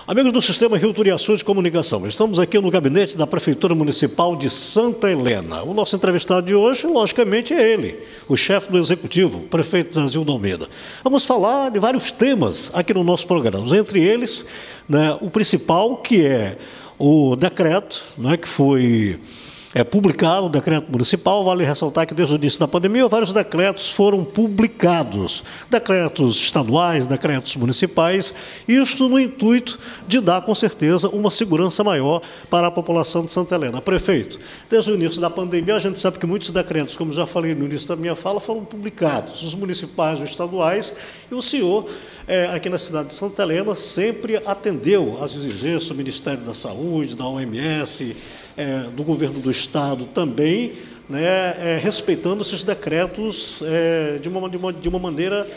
Amigos do Sistema Rio Turiaçu de Comunicação, estamos aqui no gabinete da Prefeitura Municipal de Santa Helena. O nosso entrevistado de hoje, logicamente, é ele, o chefe do Executivo, o prefeito Zazildo Almeida. Vamos falar de vários temas aqui no nosso programa, entre eles, né, o principal, que é o decreto, né, que foi publicado, o decreto municipal. Vale ressaltar que desde o início da pandemia vários decretos foram publicados, decretos estaduais, decretos municipais, isso no intuito de dar, com certeza, uma segurança maior para a população de Santa Helena. Prefeito, desde o início da pandemia, a gente sabe que muitos decretos, como já falei no início da minha fala, foram publicados, os municipais, os estaduais, e o senhor, aqui na cidade de Santa Helena, sempre atendeu às exigências do Ministério da Saúde, da OMS, do governo do Estado também, né, respeitando esses decretos de uma maneira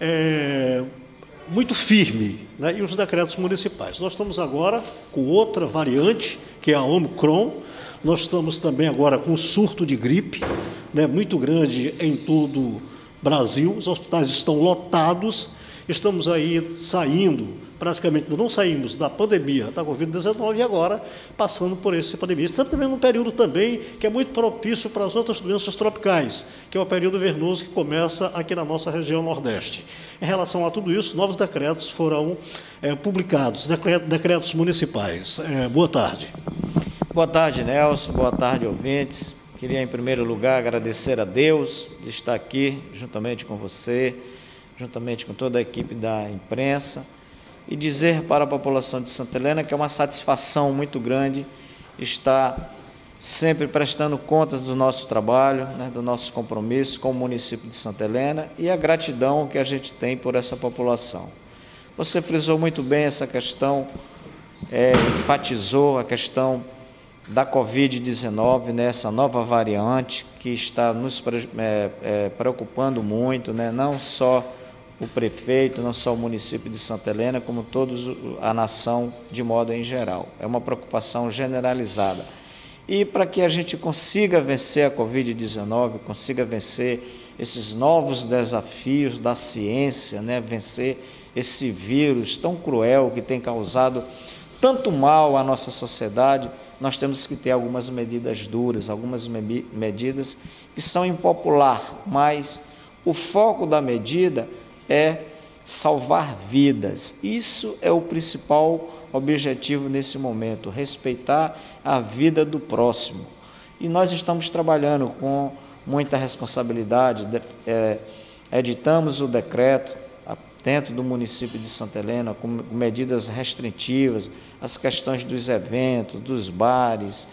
muito firme, né, e os decretos municipais. Nós estamos agora com outra variante, que é a Omicron. Nós estamos também agora com um surto de gripe, né, muito grande em todo o Brasil. Os hospitais estão lotados. Estamos aí saindo, praticamente não saímos da pandemia da Covid-19 e agora passando por essa pandemia. Estamos também num período também que é muito propício para as outras doenças tropicais, que é o período vernoso que começa aqui na nossa região Nordeste. Em relação a tudo isso, novos decretos foram publicados, decretos municipais. Boa tarde. Boa tarde, Nelson. Boa tarde, ouvintes. Queria, em primeiro lugar, agradecer a Deus de estar aqui juntamente com você, juntamente com toda a equipe da imprensa, e dizer para a população de Santa Helena que é uma satisfação muito grande estar sempre prestando contas do nosso trabalho, né, do nosso compromisso com o município de Santa Helena e a gratidão que a gente tem por essa população. Você frisou muito bem essa questão, enfatizou a questão da Covid-19, né, essa nova variante que está nos preocupando muito, né, não só o prefeito, não só o município de Santa Helena, como toda a nação de modo em geral. É uma preocupação generalizada. E para que a gente consiga vencer a Covid-19, consiga vencer esses novos desafios da ciência, né, vencer esse vírus tão cruel que tem causado tanto mal à nossa sociedade, nós temos que ter algumas medidas duras, algumas medidas que são impopular, mas o foco da medida é salvar vidas. Isso é o principal objetivo nesse momento, respeitar a vida do próximo. E nós estamos trabalhando com muita responsabilidade, editamos o decreto dentro do município de Santa Helena, com medidas restritivas, as questões dos eventos, dos bares,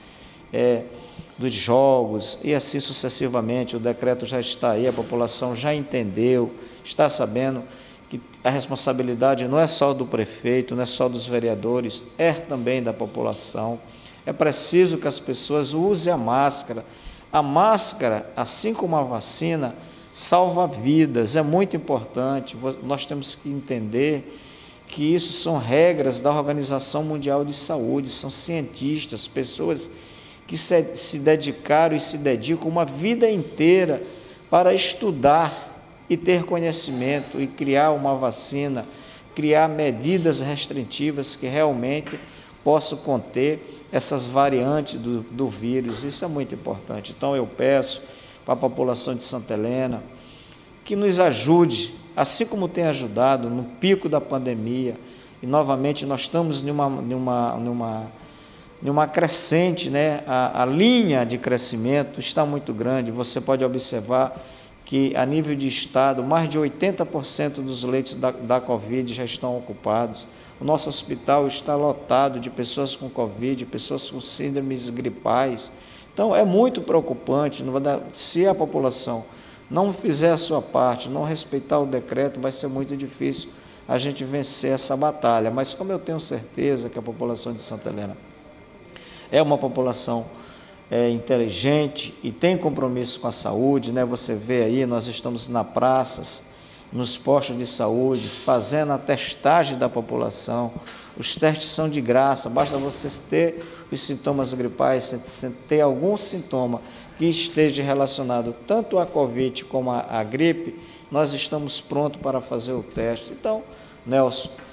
dos jogos, e assim sucessivamente. O decreto já está aí, a população já entendeu, está sabendo que a responsabilidade não é só do prefeito, não é só dos vereadores, é também da população. É preciso que as pessoas usem a máscara. A máscara, assim como a vacina, salva vidas, é muito importante. Nós temos que entender que isso são regras da Organização Mundial de Saúde, são cientistas, pessoas que se dedicaram e se dedicam uma vida inteira para estudar e ter conhecimento e criar uma vacina, criar medidas restritivas que realmente possam conter essas variantes do vírus. Isso é muito importante. Então eu peço para a população de Santa Helena que nos ajude, assim como tem ajudado no pico da pandemia, e novamente nós estamos numa crescente, né? A linha de crescimento está muito grande. Você pode observar que a nível de estado, mais de 80% dos leitos da Covid já estão ocupados. O nosso hospital está lotado de pessoas com Covid, pessoas com síndromes gripais. Então é muito preocupante. Se a população não fizer a sua parte, não respeitar o decreto, vai ser muito difícil a gente vencer essa batalha. Mas como eu tenho certeza que a população de Santa Helena é uma população inteligente e tem compromisso com a saúde, né? Você vê aí, nós estamos nas praças, nos postos de saúde, fazendo a testagem da população. Os testes são de graça, basta você ter os sintomas gripais, ter algum sintoma que esteja relacionado tanto à Covid como à gripe, nós estamos prontos para fazer o teste. Então, Nelson,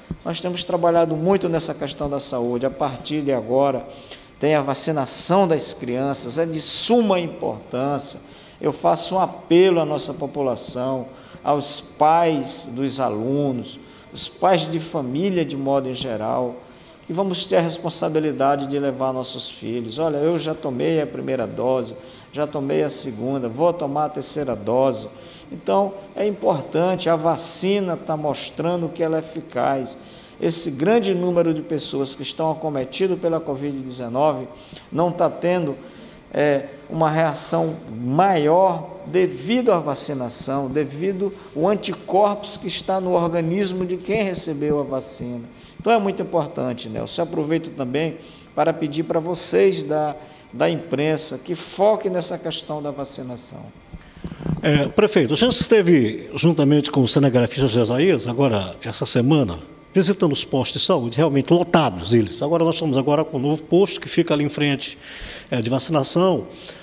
Nós temos trabalhado muito nessa questão da saúde. A partir de agora, tem a vacinação das crianças, é de suma importância. Eu faço um apelo à nossa população, aos pais dos alunos, os pais de família de modo em geral, que vamos ter a responsabilidade de levar nossos filhos. Olha, eu já tomei a primeira dose, já tomei a segunda, vou tomar a terceira dose. Então, é importante, a vacina está mostrando que ela é eficaz. Esse grande número de pessoas que estão acometidas pela Covid-19 não está tendo uma reação maior devido à vacinação, devido ao anticorpos que está no organismo de quem recebeu a vacina. Então é muito importante, Nelson. Eu aproveito também para pedir para vocês da imprensa que foquem nessa questão da vacinação. Prefeito, a gente esteve juntamente com o cinegrafista Jesaías, agora essa semana, visitando os postos de saúde, realmente lotados eles. Agora nós estamos com um novo posto que fica ali em frente de vacinação,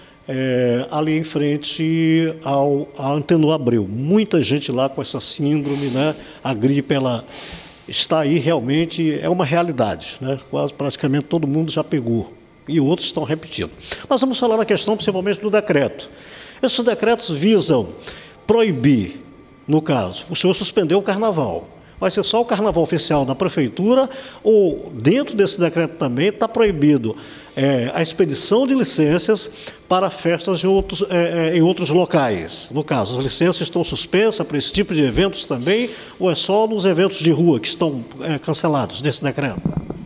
ali em frente à Antenor Abreu. Muita gente lá com essa síndrome, né? A gripe, ela está aí realmente, é uma realidade, né? Quase praticamente todo mundo já pegou e outros estão repetindo. Mas vamos falar na questão principalmente do decreto. Esses decretos visam proibir, no caso, o senhor suspendeu o carnaval. Vai ser só o carnaval oficial da prefeitura ou dentro desse decreto também está proibido a expedição de licenças para festas em outros locais? No caso, as licenças estão suspensas para esse tipo de eventos também ou é só nos eventos de rua que estão cancelados nesse decreto?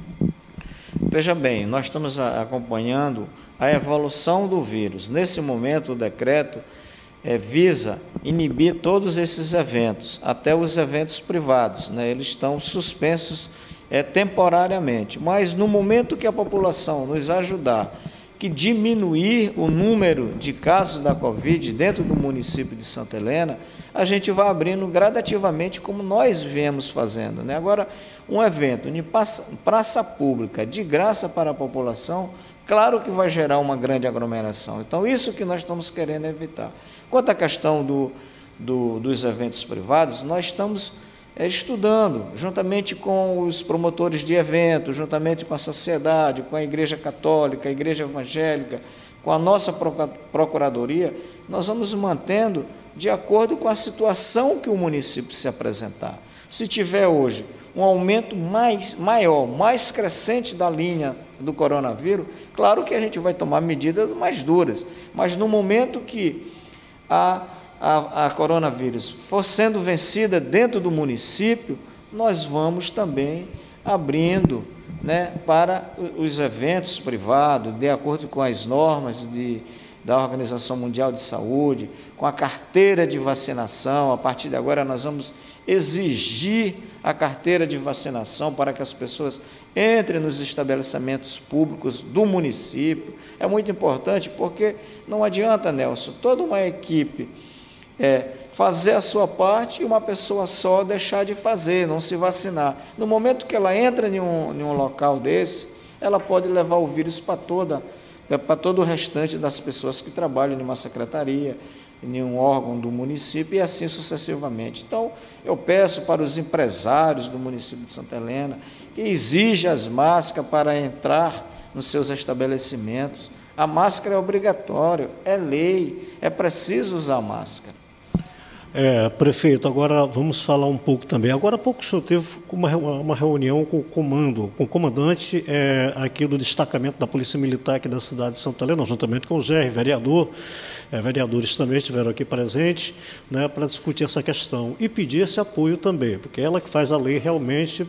Veja bem, nós estamos acompanhando a evolução do vírus. Nesse momento, o decreto visa inibir todos esses eventos, até os eventos privados, né? Eles estão suspensos temporariamente, mas no momento que a população nos ajudar que diminuir o número de casos da Covid dentro do município de Santa Helena, a gente vai abrindo gradativamente como nós viemos fazendo, né? Agora, um evento em praça pública de graça para a população, claro que vai gerar uma grande aglomeração. Então, isso que nós estamos querendo evitar. Quanto à questão dos eventos privados, nós estamos estudando, juntamente com os promotores de eventos, juntamente com a sociedade, com a Igreja Católica, a Igreja Evangélica, com a nossa Procuradoria, nós vamos mantendo de acordo com a situação que o município se apresentar. Se tiver hoje um aumento maior, mais crescente da linha do coronavírus, claro que a gente vai tomar medidas mais duras, mas no momento que a coronavírus for sendo vencida dentro do município, nós vamos também abrindo, né, para os eventos privados, de acordo com as normas da Organização Mundial de Saúde, com a carteira de vacinação. A partir de agora nós vamos exigir a carteira de vacinação para que as pessoas entrem nos estabelecimentos públicos do município. É muito importante porque não adianta, Nelson, toda uma equipe fazer a sua parte e uma pessoa só deixar de fazer, não se vacinar. No momento que ela entra em um local desse, ela pode levar o vírus para todo o restante das pessoas que trabalham em uma secretaria, em um órgão do município e assim sucessivamente. Então, eu peço para os empresários do município de Santa Helena que exijam as máscaras para entrar nos seus estabelecimentos. A máscara é obrigatória, é lei, é preciso usar máscara. Prefeito, agora vamos falar um pouco também. Agora há pouco o senhor teve uma reunião com o comandante aqui do destacamento da Polícia Militar aqui da cidade de Santa Helena, juntamente com o GR, vereador. Vereadores também estiveram aqui presentes, né, para discutir essa questão e pedir esse apoio também, porque ela que faz a lei realmente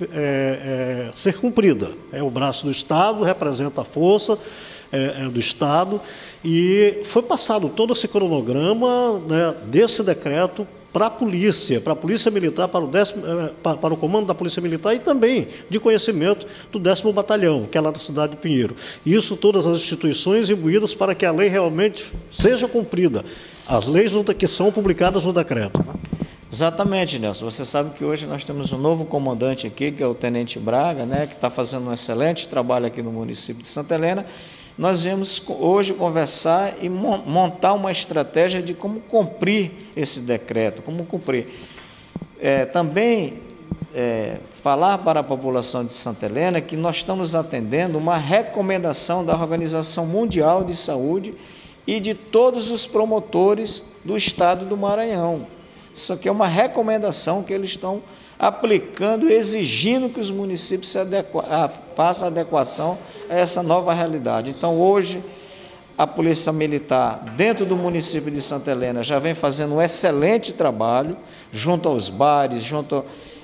ser cumprida. É o braço do Estado, representa a força do Estado, e foi passado todo esse cronograma, né, desse decreto para a Polícia Militar, para o comando da Polícia Militar e também de conhecimento do 10º Batalhão, que é lá da cidade de Pinheiro. Isso todas as instituições imbuídas para que a lei realmente seja cumprida, as leis que são publicadas no decreto. Exatamente, Nelson. Você sabe que hoje nós temos um novo comandante aqui, que é o Tenente Braga, né, que está fazendo um excelente trabalho aqui no município de Santa Helena. Nós viemos hoje conversar e montar uma estratégia de como cumprir esse decreto, como cumprir. Também falar para a população de Santa Helena que nós estamos atendendo uma recomendação da Organização Mundial de Saúde e de todos os promotores do estado do Maranhão. Isso aqui é uma recomendação que eles estão aplicando, exigindo que os municípios façam adequação a essa nova realidade. Então, hoje, a Polícia Militar, dentro do município de Santa Helena, já vem fazendo um excelente trabalho, junto aos bares, junto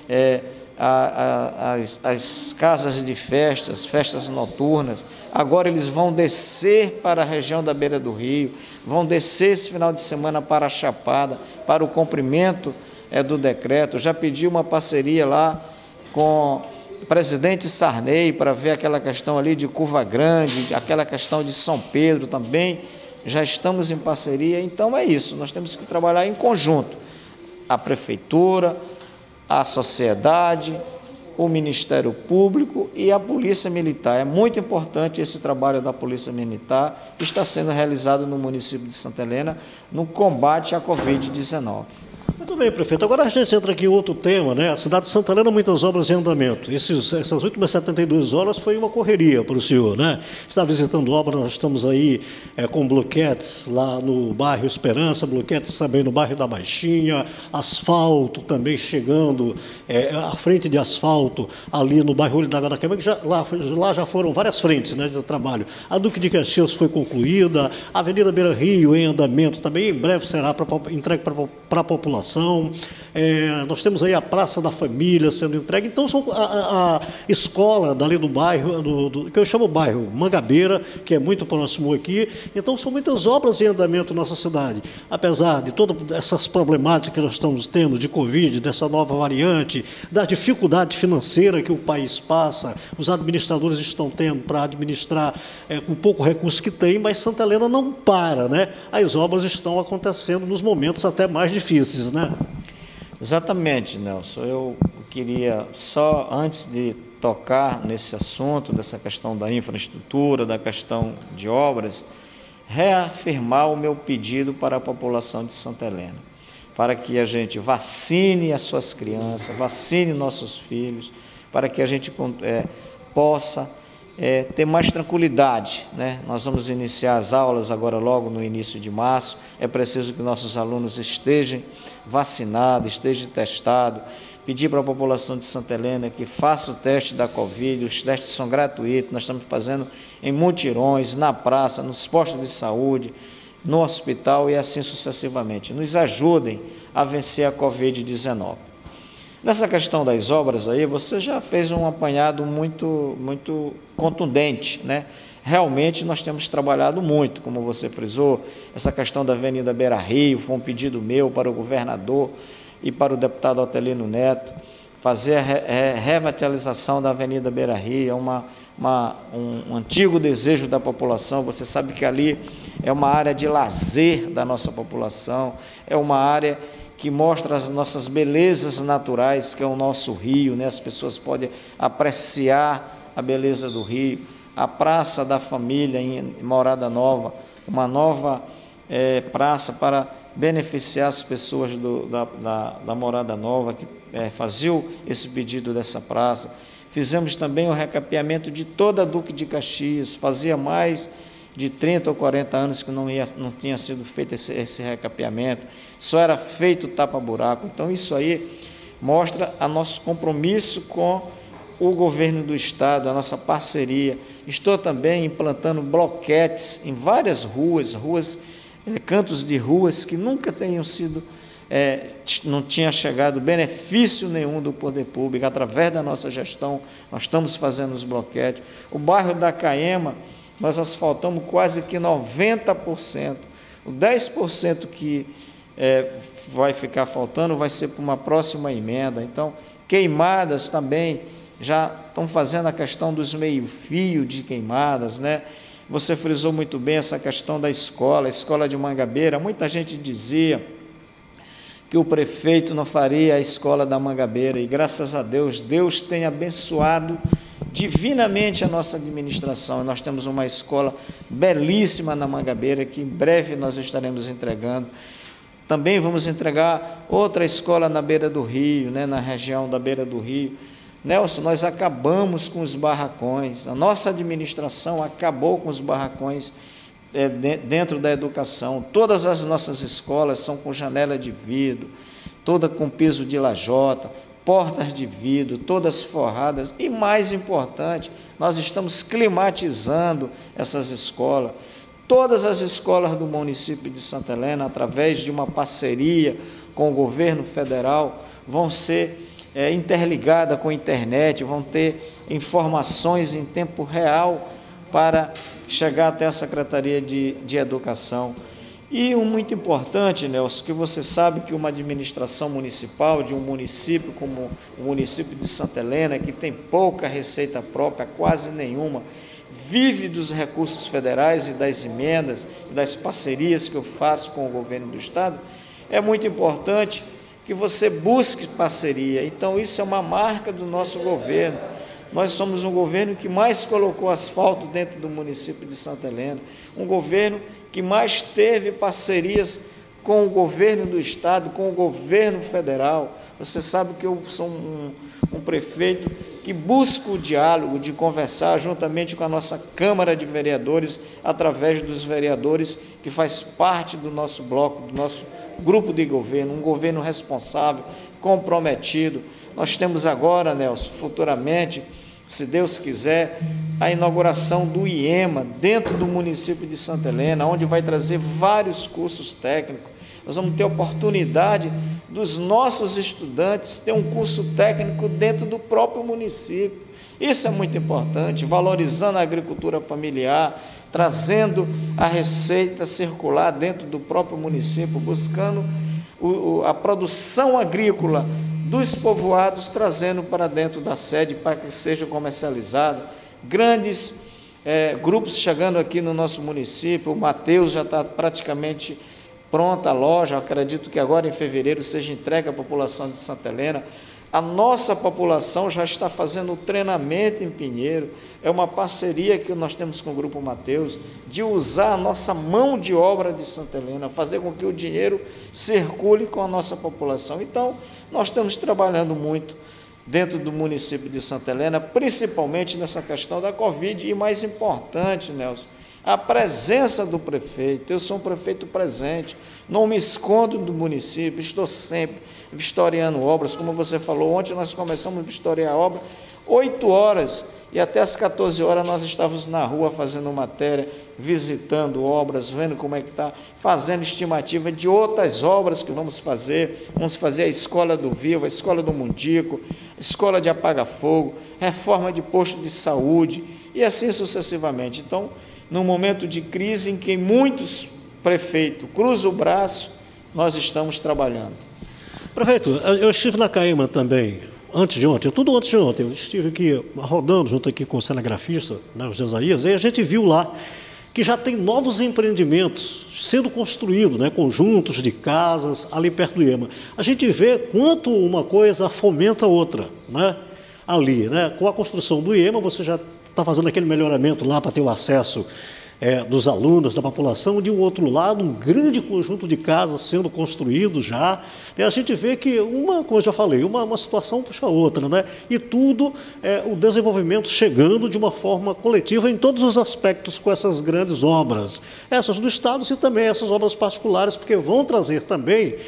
às casas de festas noturnas. Agora eles vão descer para a região da beira do rio, vão descer esse final de semana para a Chapada, para o cumprimento do decreto. Já pedi uma parceria lá com o presidente Sarney para ver aquela questão ali de Curva Grande, aquela questão de São Pedro também. Já estamos em parceria, então é isso, nós temos que trabalhar em conjunto. A Prefeitura, a sociedade, o Ministério Público e a Polícia Militar. É muito importante esse trabalho da Polícia Militar que está sendo realizado no município de Santa Helena no combate à Covid-19. Muito bem, prefeito. Agora a gente entra aqui em outro tema, né? A cidade de Santa Helena, muitas obras em andamento. Essas últimas 72 horas foi uma correria para o senhor, né? Está visitando obras, nós estamos aí com bloquetes lá no bairro Esperança, bloquetes também no bairro da Baixinha, asfalto também chegando, a frente de asfalto ali no bairro Olho d'Água da Queima, que lá já foram várias frentes, né, de trabalho. A Duque de Caxias foi concluída, a Avenida Beira Rio em andamento também, em breve será entregue para a população. Nós temos aí a Praça da Família sendo entregue. Então, a escola dali do bairro, que eu chamo bairro Mangabeira, que é muito próximo aqui. Então, são muitas obras em andamento na nossa cidade. Apesar de todas essas problemáticas que nós estamos tendo de Covid, dessa nova variante, da dificuldade financeira que o país passa, os administradores estão tendo para administrar com pouco recurso que tem, mas Santa Helena não para, né? As obras estão acontecendo nos momentos até mais difíceis, né? Exatamente, Nelson. Eu queria só, antes de tocar nesse assunto, dessa questão da infraestrutura, da questão de obras, reafirmar o meu pedido para a população de Santa Helena, para que a gente vacine as suas crianças, vacine nossos filhos, para que a gente possa ter mais tranquilidade, né? Nós vamos iniciar as aulas agora logo no início de março, é preciso que nossos alunos estejam vacinados, estejam testados, pedir para a população de Santa Helena que faça o teste da Covid, os testes são gratuitos, nós estamos fazendo em mutirões, na praça, nos postos de saúde, no hospital e assim sucessivamente. Nos ajudem a vencer a Covid-19. Nessa questão das obras aí, você já fez um apanhado muito contundente, né? Realmente nós temos trabalhado muito, como você frisou, essa questão da Avenida Beira Rio, foi um pedido meu para o governador e para o deputado Otelino Neto, fazer a revitalização da Avenida Beira Rio, é um antigo desejo da população. Você sabe que ali é uma área de lazer da nossa população, é uma área que mostra as nossas belezas naturais, que é o nosso rio, né? As pessoas podem apreciar a beleza do rio. A Praça da Família em Morada Nova, uma nova praça para beneficiar as pessoas da Morada Nova, que faziam esse pedido dessa praça. Fizemos também o recapeamento de toda a Duque de Caxias, fazia mais de 30 ou 40 anos que não tinha sido feito esse recapeamento, só era feito tapa-buraco. Então, isso aí mostra o nosso compromisso com o governo do estado, a nossa parceria. Estou também implantando bloquetes em várias ruas, cantos de ruas que nunca tenham sido, não tinha chegado benefício nenhum do poder público. Através da nossa gestão, nós estamos fazendo os bloquetes. O bairro da Caema, nós asfaltamos quase que 90%. O 10% que vai ficar faltando vai ser para uma próxima emenda. Então, queimadas também, já estão fazendo a questão dos meio-fio de queimadas, né? Você frisou muito bem essa questão da escola, a escola de Mangabeira. Muita gente dizia que o prefeito não faria a escola da Mangabeira, e graças a Deus, Deus tem abençoado divinamente a nossa administração. Nós temos uma escola belíssima na Mangabeira, que em breve nós estaremos entregando. Também vamos entregar outra escola na beira do rio, né, na região da beira do rio. Nelson, nós acabamos com os barracões, a nossa administração acabou com os barracões dentro da educação. Todas as nossas escolas são com janela de vidro, toda com piso de lajota, portas de vidro, todas forradas. E mais importante, nós estamos climatizando essas escolas. Todas as escolas do município de Santa Helena, através de uma parceria com o governo federal, vão ser interligadas com a internet, vão ter informações em tempo real para chegar até a Secretaria de Educação. E um muito importante, Nelson, que você sabe que uma administração municipal de um município como o município de Santa Helena, que tem pouca receita própria, quase nenhuma, vive dos recursos federais e das emendas e das parcerias que eu faço com o governo do estado, é muito importante que você busque parceria. Então, isso é uma marca do nosso governo. Nós somos um governo que mais colocou asfalto dentro do município de Santa Helena, um governo que mais teve parcerias com o governo do estado, com o governo federal. Você sabe que eu sou um prefeito que busca o diálogo, de conversar juntamente com a nossa Câmara de Vereadores, através dos vereadores que faz parte do nosso bloco, do nosso grupo de governo, um governo responsável, comprometido. Nós temos agora, Nelson, futuramente, se Deus quiser, a inauguração do IEMA dentro do município de Santa Helena, onde vai trazer vários cursos técnicos. Nós vamos ter a oportunidade dos nossos estudantes ter um curso técnico dentro do próprio município. Isso é muito importante, valorizando a agricultura familiar, trazendo a receita circular dentro do próprio município, buscando a produção agrícola dos povoados, trazendo para dentro da sede para que seja comercializado. Grandes grupos chegando aqui no nosso município. O Mateus já está praticamente pronta a loja, acredito que agora em fevereiro seja entregue à população de Santa Helena. A nossa população já está fazendo o treinamento em Pinheiro, é uma parceria que nós temos com o Grupo Mateus, de usar a nossa mão de obra de Santa Helena, fazer com que o dinheiro circule com a nossa população. Então, nós estamos trabalhando muito dentro do município de Santa Helena, principalmente nessa questão da Covid, e mais importante, Nelson, a presença do prefeito. Eu sou um prefeito presente, não me escondo do município, estou sempre vistoriando obras. Como você falou, ontem nós começamos a vistoriar a obra, 8 horas, e até às 14 horas nós estávamos na rua fazendo matéria, visitando obras, vendo como é que está, fazendo estimativa de outras obras que vamos fazer a Escola do Vivo, a Escola do Mundico, a Escola de Apaga-Fogo, reforma de posto de saúde, e assim sucessivamente. Então, num momento de crise em que muitos prefeitos cruzam o braço, nós estamos trabalhando. Prefeito, eu estive na CAEMA também, antes de ontem, tudo antes de ontem, eu estive aqui rodando junto aqui com o cinegrafista, né, o Jesaías, e a gente viu lá que já tem novos empreendimentos sendo construídos, né, conjuntos de casas ali perto do IEMA. A gente vê quanto uma coisa fomenta a outra, né, ali, né, com a construção do IEMA você já está fazendo aquele melhoramento lá para ter o acesso dos alunos, da população. De um outro lado, um grande conjunto de casas sendo construído já. E a gente vê que, como eu já falei, uma situação puxa a outra, né? E tudo, o desenvolvimento chegando de uma forma coletiva em todos os aspectos com essas grandes obras. Essas do Estado e também essas obras particulares, porque vão trazer também,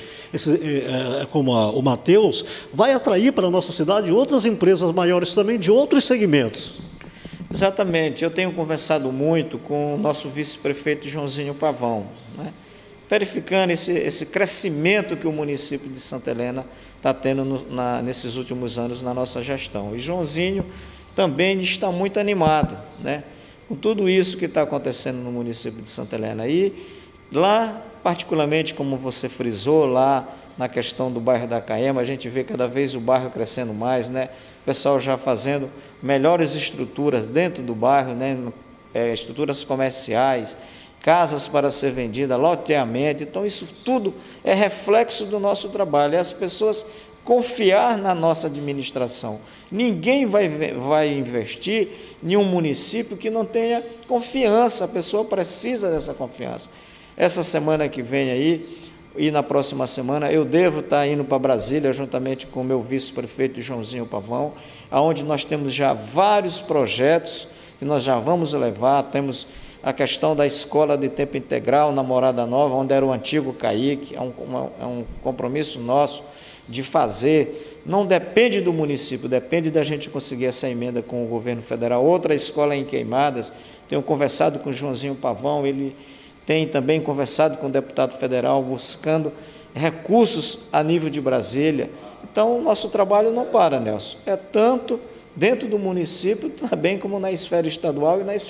como o Mateus, vai atrair para a nossa cidade outras empresas maiores também de outros segmentos. Exatamente, eu tenho conversado muito com o nosso vice-prefeito Joãozinho Pavão, né, verificando esse crescimento que o município de Santa Helena está tendo nesses últimos anos na nossa gestão. E Joãozinho também está muito animado, né, com tudo isso que está acontecendo no município de Santa Helena. E lá, particularmente, como você frisou, lá na questão do bairro da CAEMA, a gente vê cada vez o bairro crescendo mais, né? O pessoal já fazendo melhores estruturas dentro do bairro, né? Estruturas comerciais, casas para ser vendida, loteamento. Então, isso tudo é reflexo do nosso trabalho, é as pessoas confiar na nossa administração. Ninguém vai investir em um município que não tenha confiança, a pessoa precisa dessa confiança. Essa semana que vem aí, e na próxima semana eu devo estar indo para Brasília, juntamente com o meu vice-prefeito Joãozinho Pavão, onde nós temos já vários projetos que nós já vamos levar. Temos a questão da escola de tempo integral na Morada Nova, onde era o antigo CAIC, é um compromisso nosso de fazer. Não depende do município, depende da gente conseguir essa emenda com o governo federal. Outra escola em Queimadas, tenho conversado com o Joãozinho Pavão, ele tem também conversado com o deputado federal, buscando recursos a nível de Brasília. Então, o nosso trabalho não para, Nelson. É tanto dentro do município, também como na esfera estadual e na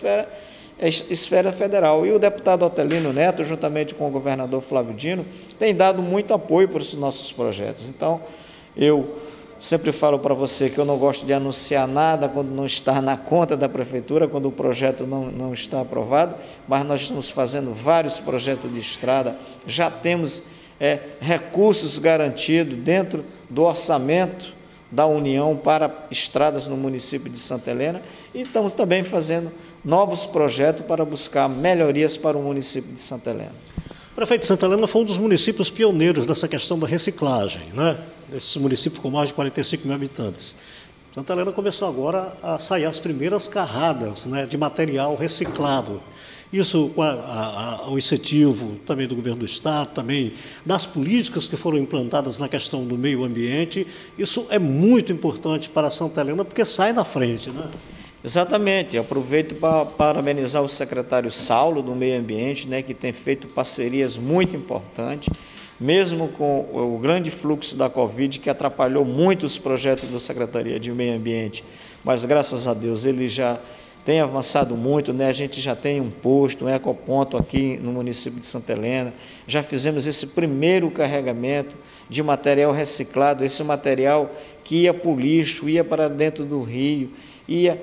esfera federal. E o deputado Otelino Neto, juntamente com o governador Flávio Dino, tem dado muito apoio para os nossos projetos. Então, eu sempre falo para você que eu não gosto de anunciar nada quando não está na conta da prefeitura, quando o projeto não está aprovado, mas nós estamos fazendo vários projetos de estrada, já temos recursos garantidos dentro do orçamento da União para estradas no município de Santa Helena, e estamos também fazendo novos projetos para buscar melhorias para o município de Santa Helena. O prefeito de Santa Helena foi um dos municípios pioneiros nessa questão da reciclagem, né? Esse município com mais de 45 mil habitantes. Santa Helena começou agora a sair as primeiras carradas, né, de material reciclado. Isso com o incentivo também do governo do estado, também das políticas que foram implantadas na questão do meio ambiente. Isso é muito importante para Santa Helena, porque sai na frente, né? Exatamente. Eu aproveito para parabenizar o secretário Saulo do Meio Ambiente, né, que tem feito parcerias muito importantes, mesmo com o grande fluxo da Covid, que atrapalhou muito os projetos da Secretaria de Meio Ambiente, mas graças a Deus ele já tem avançado muito, né? A gente já tem um posto, um ecoponto aqui no município de Santa Helena, já fizemos esse primeiro carregamento de material reciclado, esse material que ia para o lixo, ia para dentro do rio, ia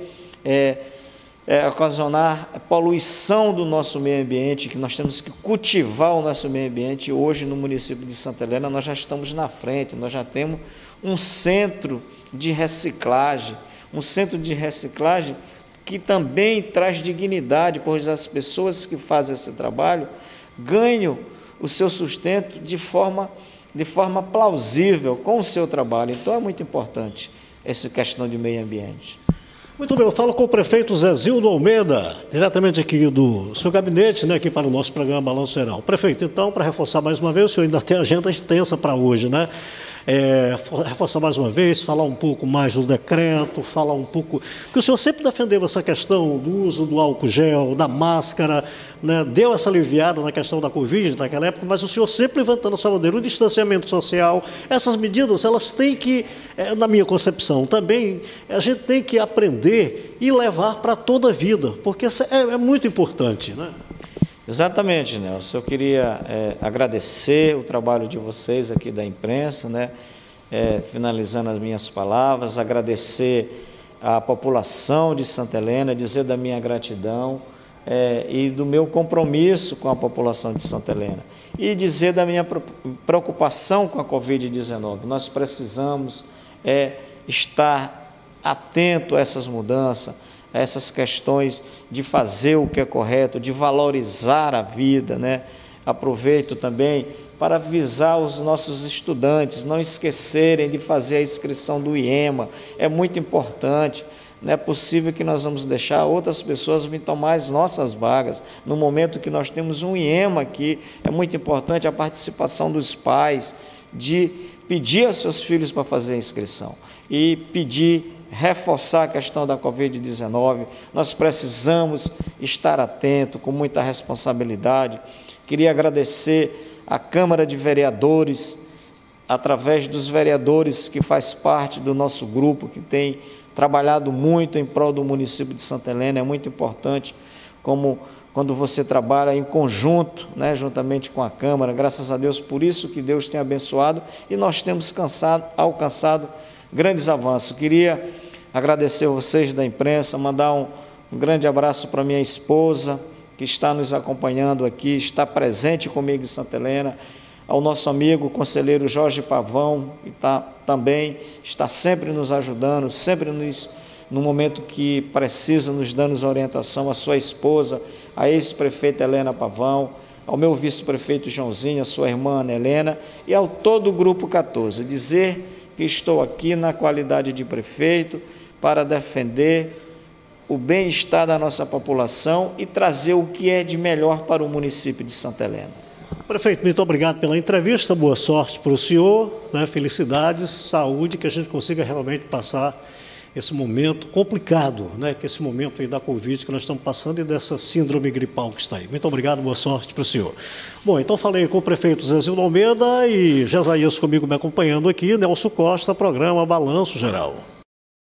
ocasionar poluição do nosso meio ambiente, que nós temos que cultivar o nosso meio ambiente. Hoje no município de Santa Helena nós já estamos na frente, nós já temos um centro de reciclagem, que também traz dignidade, pois as pessoas que fazem esse trabalho ganham o seu sustento de forma plausível com o seu trabalho. Então é muito importante essa questão de meio ambiente. Muito bem, eu falo com o prefeito Zezildo Almeida, diretamente aqui do seu gabinete, né, aqui para o nosso programa Balanço Geral. Prefeito, então, para reforçar mais uma vez, o senhor ainda tem agenda extensa para hoje, né? Reforçar mais uma vez, falar um pouco mais do decreto, falar um pouco... Porque o senhor sempre defendeu essa questão do uso do álcool gel, da máscara, né? Deu essa aliviada na questão da Covid naquela época, mas o senhor sempre levantando essa bandeira, o distanciamento social, essas medidas, elas têm que, na minha concepção, também a gente tem que aprender e levar para toda a vida, porque isso é muito importante, né? Exatamente, Nelson. Eu queria agradecer o trabalho de vocês aqui da imprensa, né? Finalizando as minhas palavras, agradecer a população de Santa Helena, dizer da minha gratidão e do meu compromisso com a população de Santa Helena e dizer da minha preocupação com a Covid-19. Nós precisamos estar atento a essas mudanças, a essas questões de fazer o que é correto, de valorizar a vida, né? Aproveito também para avisar os nossos estudantes, não esquecerem de fazer a inscrição do IEMA, é muito importante. Não é possível que nós vamos deixar outras pessoas vir tomar as nossas vagas, no momento que nós temos um IEMA aqui. É muito importante a participação dos pais, de pedir aos seus filhos para fazer a inscrição e reforçar a questão da Covid-19, nós precisamos estar atentos, com muita responsabilidade. Queria agradecer à Câmara de Vereadores, através dos vereadores que faz parte do nosso grupo, que tem trabalhado muito em prol do município de Santa Helena. É muito importante como quando você trabalha em conjunto, né, juntamente com a Câmara. Graças a Deus, por isso que Deus tem abençoado e nós temos alcançado grandes avanços. Queria agradecer a vocês da imprensa, mandar um grande abraço para minha esposa, que está nos acompanhando aqui, está presente comigo em Santa Helena, ao nosso amigo conselheiro Jorge Pavão, que também está sempre nos ajudando, sempre no momento que precisa, nos dando orientação, a sua esposa, a ex-prefeita Helena Pavão, ao meu vice-prefeito Joãozinho, à sua irmã Ana Helena e ao todo o Grupo 14, dizer que estou aqui na qualidade de prefeito para defender o bem-estar da nossa população e trazer o que é de melhor para o município de Santa Helena. Prefeito, muito obrigado pela entrevista, boa sorte para o senhor, né? Felicidades, saúde, que a gente consiga realmente passar esse momento complicado, né? Que esse momento aí da Covid que nós estamos passando e dessa síndrome gripal que está aí. Muito obrigado, boa sorte para o senhor. Bom, então falei com o prefeito Zezildo Almeida e Jesaías comigo me acompanhando aqui, Nelson Costa, programa Balanço Geral.